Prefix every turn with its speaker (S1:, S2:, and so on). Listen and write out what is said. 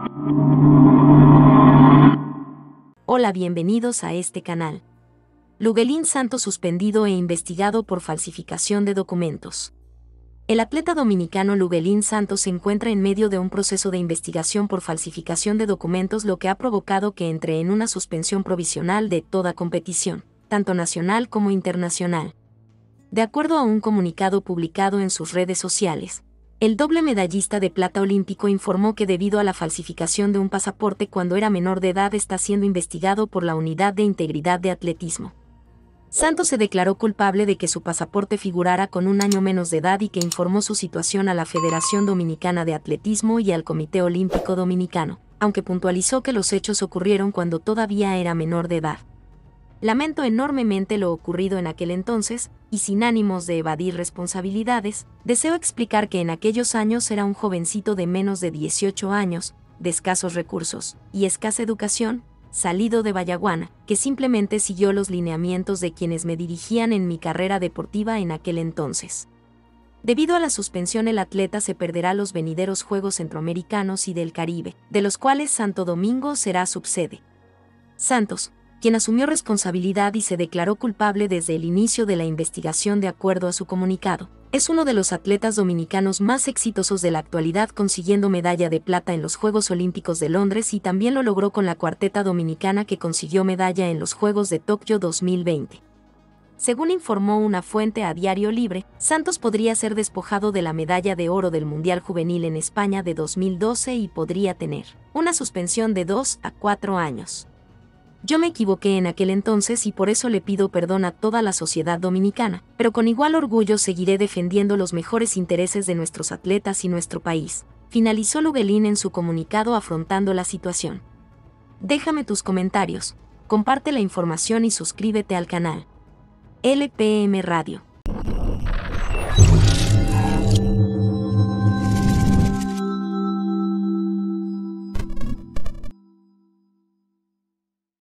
S1: Hola, bienvenidos a este canal. Luguelín Santos suspendido e investigado por falsificación de documentos. El atleta dominicano Luguelín Santos se encuentra en medio de un proceso de investigación por falsificación de documentos, lo que ha provocado que entre en una suspensión provisional de toda competición, tanto nacional como internacional. De acuerdo a un comunicado publicado en sus redes sociales, el doble medallista de plata olímpico informó que debido a la falsificación de un pasaporte cuando era menor de edad está siendo investigado por la Unidad de Integridad de Atletismo. Santos se declaró culpable de que su pasaporte figurara con un año menos de edad y que informó su situación a la Federación Dominicana de Atletismo y al Comité Olímpico Dominicano, aunque puntualizó que los hechos ocurrieron cuando todavía era menor de edad. Lamento enormemente lo ocurrido en aquel entonces, y sin ánimos de evadir responsabilidades, deseo explicar que en aquellos años era un jovencito de menos de 18 años, de escasos recursos y escasa educación, salido de Vallaguana, que simplemente siguió los lineamientos de quienes me dirigían en mi carrera deportiva en aquel entonces. Debido a la suspensión, el atleta se perderá los venideros Juegos Centroamericanos y del Caribe, de los cuales Santo Domingo será subsede. Santos, quien asumió responsabilidad y se declaró culpable desde el inicio de la investigación de acuerdo a su comunicado, es uno de los atletas dominicanos más exitosos de la actualidad, consiguiendo medalla de plata en los Juegos Olímpicos de Londres y también lo logró con la cuarteta dominicana que consiguió medalla en los Juegos de Tokio 2020. Según informó una fuente a Diario Libre, Santos podría ser despojado de la medalla de oro del Mundial Juvenil en España de 2012 y podría tener una suspensión de 2 a 4 años. Yo me equivoqué en aquel entonces y por eso le pido perdón a toda la sociedad dominicana, pero con igual orgullo seguiré defendiendo los mejores intereses de nuestros atletas y nuestro país, finalizó Luguelín en su comunicado afrontando la situación. Déjame tus comentarios, comparte la información y suscríbete al canal. LPM Radio.